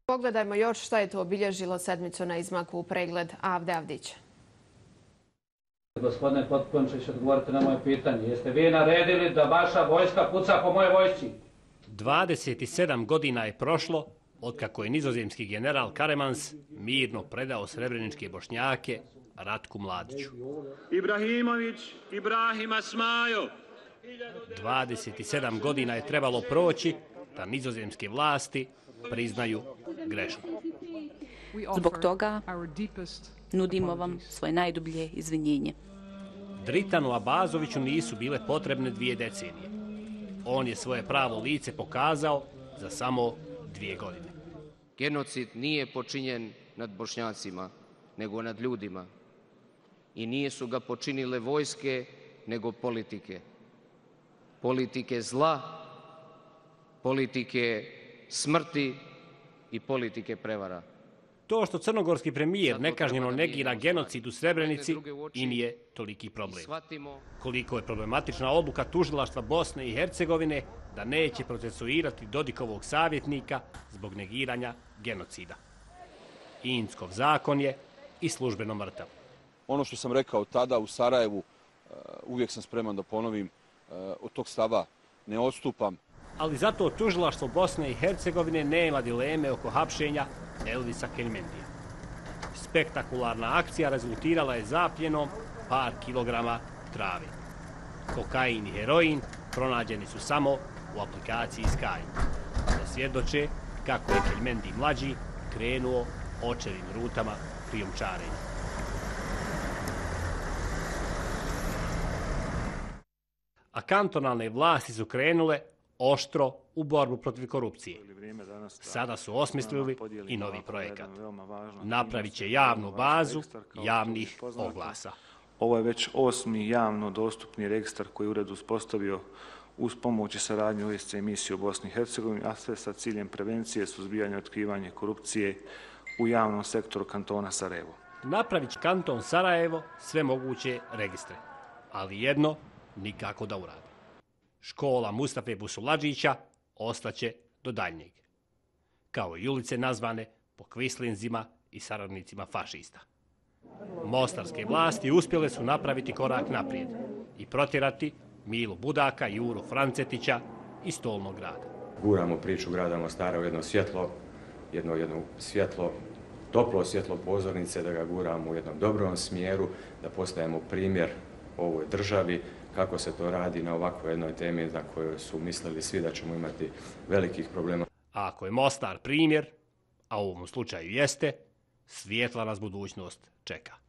Pogledajmo još šta je to obilježilo sedmicu na izmaku u pregled Avde Avdića. Gospodine Potkončić, odgovorite na moje pitanje. Jeste vi naredili da vaša vojska puca po moje vojsci? 27 godina je prošlo otkako je nizozemski general Karemans mirno predao srebreničke Bošnjake Ratku Mladiću. Ibrahimović, Ibrahima Smajo. 27 godina je trebalo proći da nizozemske vlasti priznaju grešku. Zbog toga nudimo vam svoje najdublje izvinjenje. Dritanu Abazoviću nisu bile potrebne 2 decenije. On je svoje pravo lice pokazao za samo 2 godine. Genocid nije počinjen nad Bošnjacima, nego nad ljudima. I nije su ga počinile vojske, nego politike. Politike zla, politike smrti i politike prevara. To što crnogorski premijer nekažnjeno negira genocid u Srebrenici i nije toliki problem. Koliko je problematična odluka tužilaštva Bosne i Hercegovine da neće procesuirati Dodikovog savjetnika zbog negiranja genocida. Inckov zakon je i službeno mrtav. Ono što sam rekao tada u Sarajevu, uvijek sam spreman da ponovim, od tog stava ne odstupam. Ali zato tužilaštvo Bosne i Hercegovine nema dileme oko hapšenja Elvisa Keljmendija. Spektakularna akcija rezultirala je zapljenom par kilograma trave. Kokain i heroin pronađeni su samo u aplikaciji Sky. Da svjedoče kako je Keljmendi mlađi krenuo očevim rutama krijumčarenja. A kantonalne vlasti su krenule oštro u borbu protiv korupcije. Sada su osmislili i novi projekat. Napravit će javnu bazu javnih oglasa. Ovo je već 8. javno dostupni registar koji je ured uspostavio uz pomoć i saradnju OSCE misije u Bosni i Hercegovini, a sve sa ciljem prevencije, suzbijanja i otkrivanja korupcije u javnom sektoru kantona Sarajevo. Napravit će kanton Sarajevo sve moguće registre, ali jedno nikako da uradi. Škola Mustafe Busuladžića ostaće do daljnjeg, kao i ulice nazvane po kvislinzima i saradnicima fašista. Mostarske vlasti uspjele su napraviti korak naprijed i protjerati Milu Budaka i Juru Francetića iz Stolnog grada. Guramo priču grada Mostara u jedno svjetlo, toplo svjetlo pozornice, da ga guramo u jednom dobrom smjeru, da postajemo primjer ovoj državi, kako se to radi na ovakvoj jednoj temi na kojoj su mislili svi da ćemo imati velikih problema. A ako je Mostar primjer, a u ovom slučaju jeste, svijetla nas budućnost čeka.